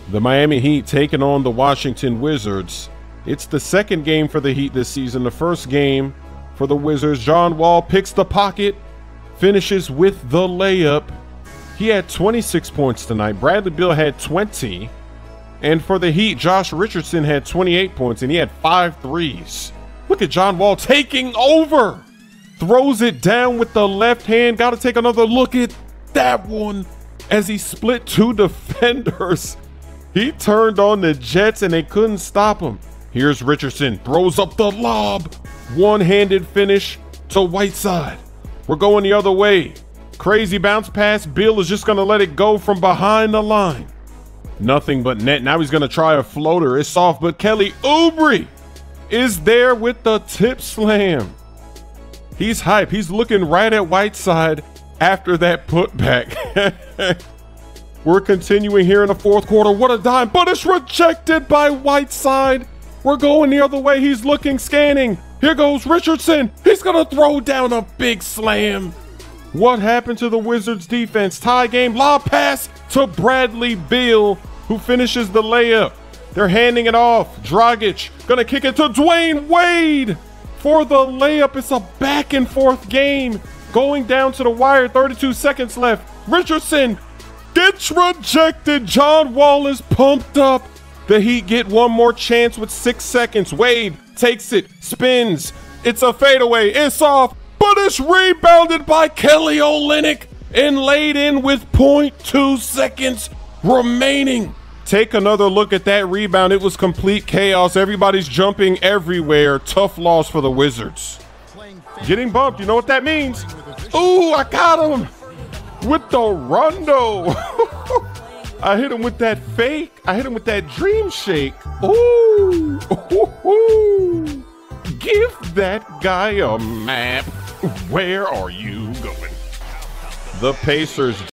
The Miami Heat taking on the Washington Wizards. It's the second game for the Heat this season. The first game for the Wizards. John Wall picks the pocket, finishes with the layup. He had 26 points tonight. Bradley Beal had 20. And for the Heat, Josh Richardson had 28 points, and he had 5 threes. Look at John Wall taking over. Throws it down with the left hand. Got to take another look at that one as he split 2 defenders. He turned on the Jets, and they couldn't stop him. Here's Richardson. Throws up the lob. One-handed finish to Whiteside. We're going the other way. Crazy bounce pass. Beal is just going to let it go from behind the line. Nothing but net. Now he's going to try a floater. It's soft, but Kelly Oubre is there with the tip slam. He's hype. He's looking right at Whiteside after that putback. We're continuing here in the fourth quarter. What a dime, but it's rejected by Whiteside. We're going the other way. He's looking, scanning. Here goes Richardson. He's going to throw down a big slam. What happened to the Wizards defense? Tie game, lob pass to Bradley Beal, who finishes the layup. They're handing it off. Dragic gonna kick it to Dwayne Wade for the layup. It's a back and forth game going down to the wire. 32 seconds left. Richardson gets rejected. John Wall is pumped up. The Heat get one more chance with 6 seconds. Wade takes it, spins. It's a fadeaway. It's off. But it's rebounded by Kelly Olynyk and laid in with 0.2 seconds remaining. Take another look at that rebound. It was complete chaos. Everybody's jumping everywhere. Tough loss for the Wizards. Getting bumped. You know what that means? Ooh, I got him with the rondo. I hit him with that fake. I hit him with that dream shake. Ooh. Give that guy a map. Where are you going? The Pacers